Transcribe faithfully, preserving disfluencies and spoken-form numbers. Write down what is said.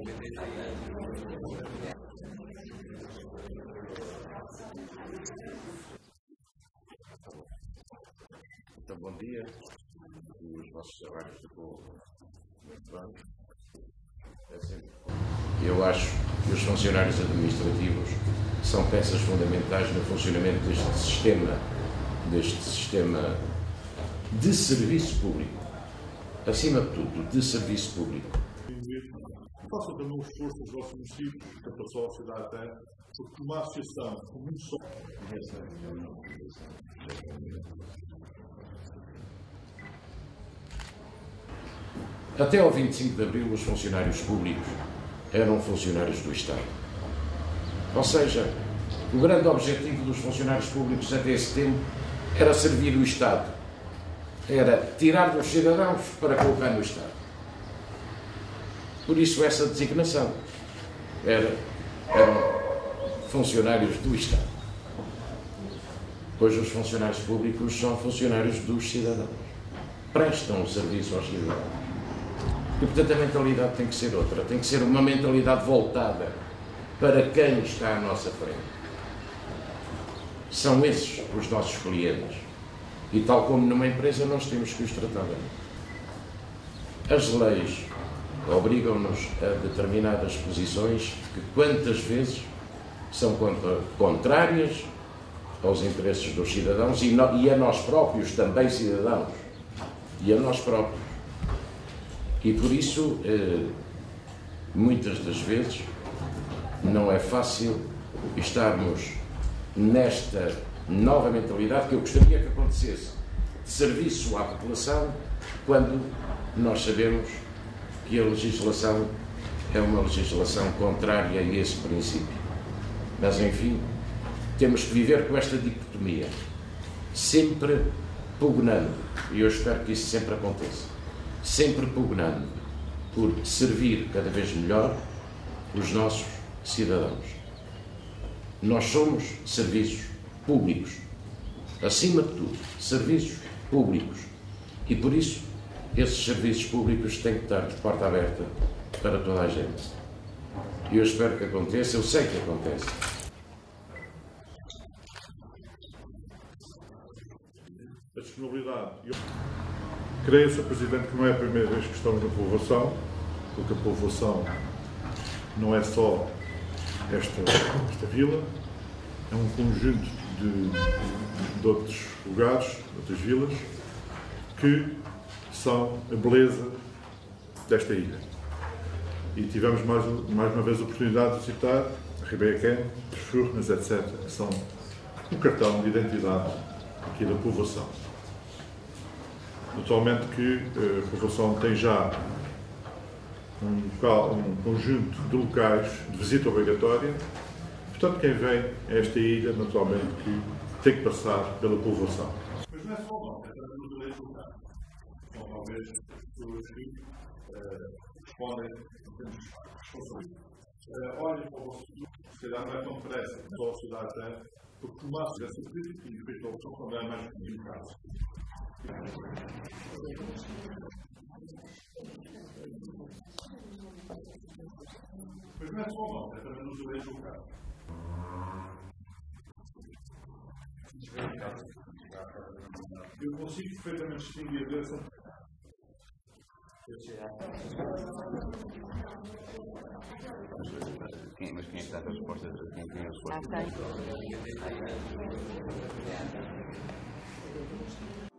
Então, bom dia. Os nossos trabalhos do povo. Muito bem. É sempre. Eu acho que os funcionários administrativos são peças fundamentais no funcionamento deste sistema, deste sistema de serviço público. Acima de tudo, de serviço público. Façam também um esforço nos vossos municípios, que a sociedade tem, porque uma associação como um só. Até ao vinte e cinco de abril, os funcionários públicos eram funcionários do Estado. Ou seja, o grande objetivo dos funcionários públicos até esse tempo era servir o Estado. Era tirar dos cidadãos para colocar no Estado. Por isso essa designação era, eram funcionários do Estado. Hoje os funcionários públicos são funcionários dos cidadãos. Prestam o serviço aos cidadãos. E, portanto, a mentalidade tem que ser outra. Tem que ser uma mentalidade voltada para quem está à nossa frente. São esses os nossos clientes. E, tal como numa empresa, nós temos que os tratar bem. As leis obrigam-nos a determinadas posições que, quantas vezes, são contra, contrárias aos interesses dos cidadãos e, no, e a nós próprios, também cidadãos. E a nós próprios. E por isso, eh, muitas das vezes, não é fácil estarmos nesta nova mentalidade que eu gostaria que acontecesse de serviço à população, quando nós sabemos que a legislação é uma legislação contrária a esse princípio. Mas, enfim, temos que viver com esta dicotomia, sempre pugnando, e eu espero que isso sempre aconteça. Sempre pugnando por servir cada vez melhor os nossos cidadãos. Nós somos serviços públicos, acima de tudo, serviços públicos. E por isso, esses serviços públicos têm que estar de porta aberta para toda a gente. E eu espero que aconteça, eu sei que acontece. A disponibilidade. Creio, senhor Presidente, que não é a primeira vez que estamos na povoação, porque a povoação não é só esta, esta vila, é um conjunto de, de outros lugares, de outras vilas, que são a beleza desta ilha. E tivemos mais, mais uma vez a oportunidade de citar a Ribeira Quém, as Furnas, etcétera, que são um cartão de identidade aqui da povoação. Naturalmente que a povoação tem já um, local, um conjunto de locais de visita obrigatória, portanto quem vem a esta ilha, naturalmente que tem que passar pela povoação. Mas não é só nós, é também os eleitos locais. São talvez pessoas que uh, respondem em termos de responsabilidade. Uh, olhem para o vosso futuro, se calhar não é tão depressa, só a sociedade tem, porque tomar essa política e depois da opção também é mais complicado. Mas não é só nós, é também nos eleitos locais. Eu consigo perfeitamente distinguir a direção. Quem, mas quem é que dá as respostas? Quem tem as respostas? Ah,